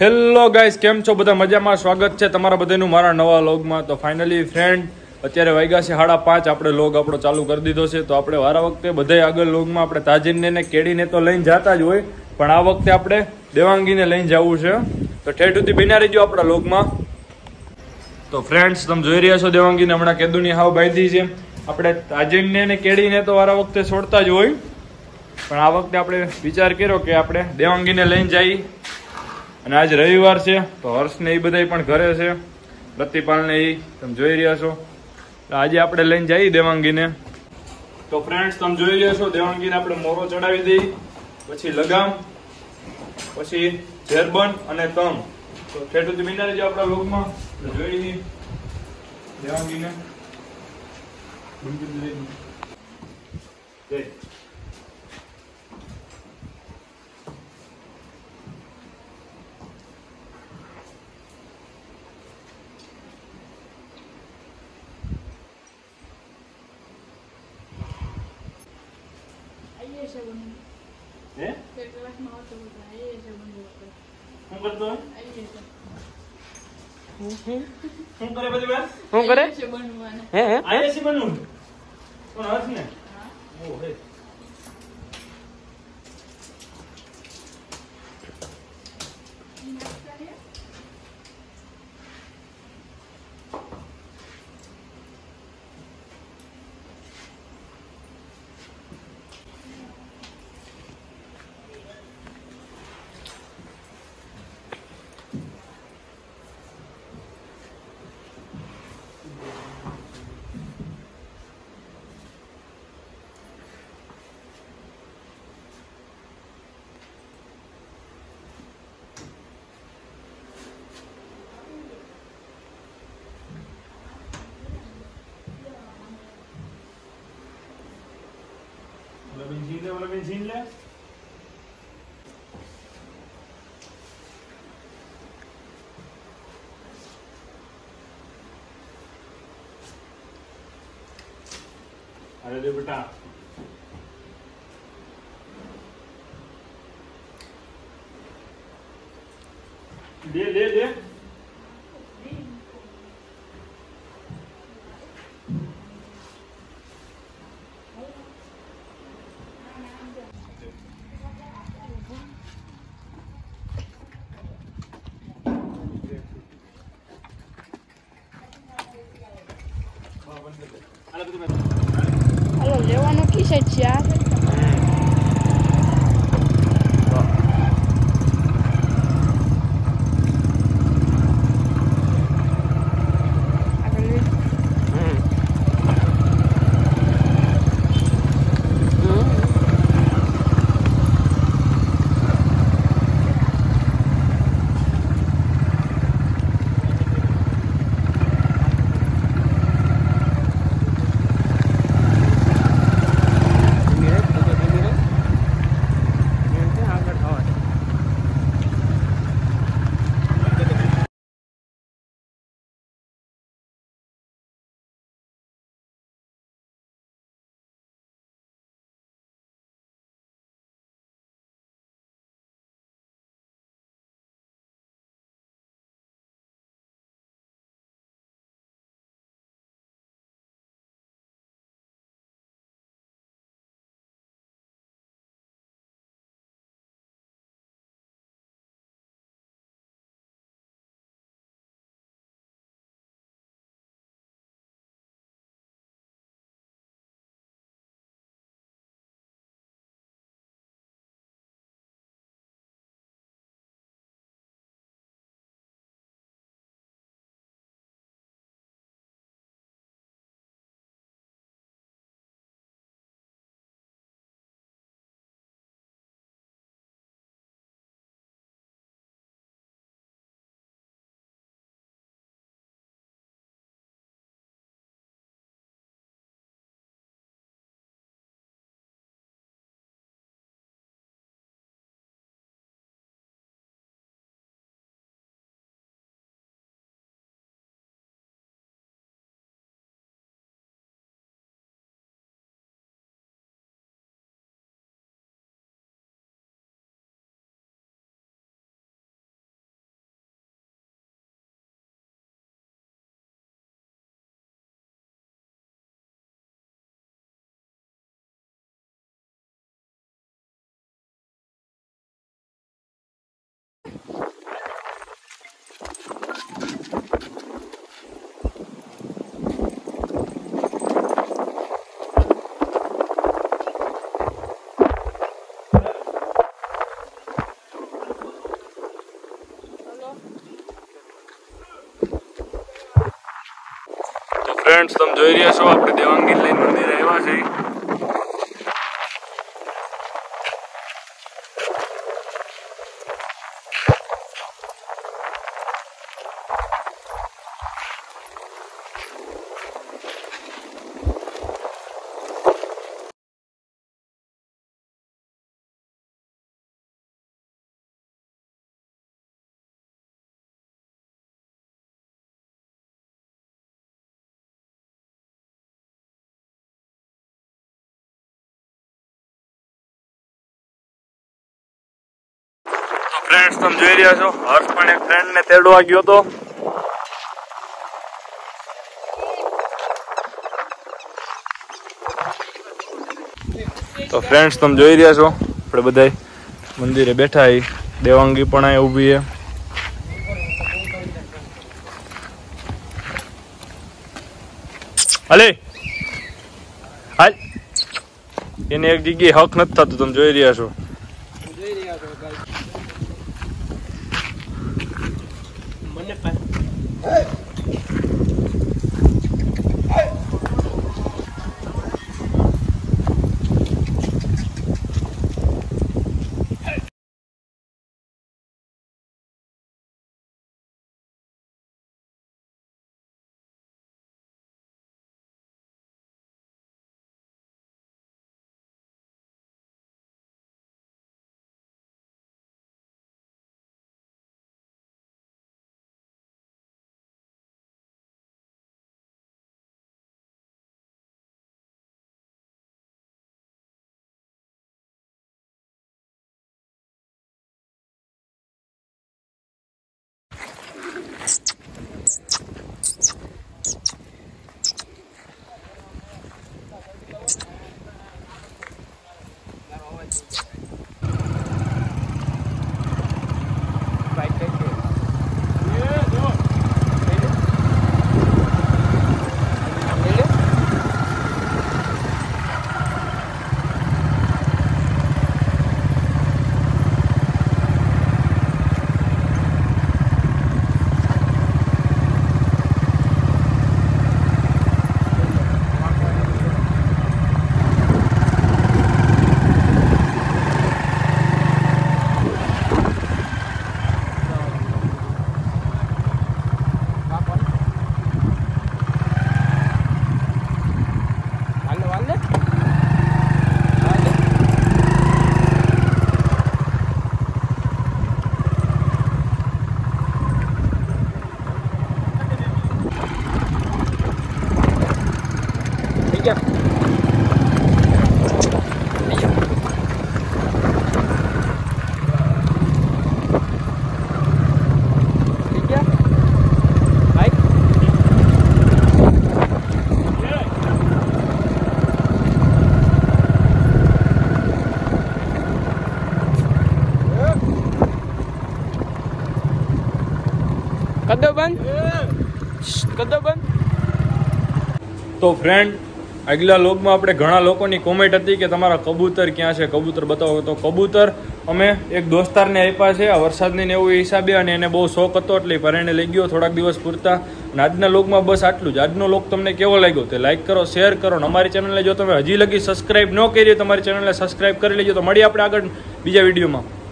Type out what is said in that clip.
Hello guys, કેમ છો બધા? મજામાં? સ્વાગત છે તમારા બધાનું મારા નવા લોગમાં. તો ફાઇનલી ફ્રેન્ડ, અત્યારે વાગ્યા છે 5:30. આપણે લોગ આપણો ચાલુ કરી દીધો છે. તો આપણે વારા વખતે બધાય આગળ લોગમાં આપણે તાજીનને ને કેડીને તો લઈને જતા જ હોય, પણ આ વખતે આપણે દેવાંગીને લઈને જવું છે. તો ઠેઠ સુધી બિના રહીજો આપણા લોગમાં. તો ફ્રેન્ડ્સ, તમે જોઈ રહ્યા છો દેવાંગીને હમણાં કેદુની હાવ બાંધી છે. આપણે તાજીનને ને કેડીને તો વારા વખતે છોડતા જ હોય, પણ આ વખતે આપણે વિચાર કર્યો કે આપણે દેવાંગીને લઈને જઈએ. અને આજ રવિવાર છે તો હર્ષને એ બધા પણ ઘરે છે, પ્રતિપાલને એ તમે જોઈ રહ્યા છો. આજે આપણે લઈને જઈએ દેવાંગીને. તો ફ્રેન્ડ્સ, તમે જોઈ રહ્યા છો દેવાંગીને આપણે મોરો ચડાવી દઈએ, પછી લગામ, પછી ઝેરબન અને તમ. તો ઠેઠું બિના રહેજો આપણા લોગમાં. જોઈ લઈએ દેવાંગીને. Benzin le. अरे दे बेटा, दे दे दे. Allora, leવાનો qui c'è già. ફ્રેન્ડ્સ તમે જોઈ રહ્યા છો આપણે દેવાંગી લઈને મંદિરે આવ્યા છે. ફ્રેન્ડ્સ તમે જોઈ રહ્યા છો હર્ષ પણ એક ફ્રેન્ડ ને તેડવા ગયો હતો. તો ફ્રેન્ડ્સ તમે જોઈ રહ્યા છો આપણે બધા મંદિરે બેઠા હી. દેવાંગી પણ અહીં ઊભી છે. હાલે હાલ એને એક જગ્યાએ હક નથી થતું. તમે જોઈ રહ્યા છો. તો ફ્રેન્ડ આગલા લોગમાં આપણે ઘણા લોકોની કોમેન્ટ હતી કે તમારા કબૂતર ક્યાં છે, કબૂતર બતાવો. તો કબૂતર અમે એક દોસ્તારને આપ્યા છે આ વરસાદની ને એવું હિસાબે, અને એને બહુ શોખ હતો એટલે પરણે લઈ ગયો થોડાક દિવસ પૂરતા. અને આજના લોગમાં બસ આટલું જ. આજનો લોગ તમને કેવો લાગ્યો તે લાઈક કરો, શેર કરો. અને અમારી ચેનલને જો તમે હજી લગી સબસ્ક્રાઈબ ન કરી તમારી ચેનલને સબસ્ક્રાઈબ કરી લેજો. તો મળીએ આપણે આગળ બીજા વિડીયોમાં.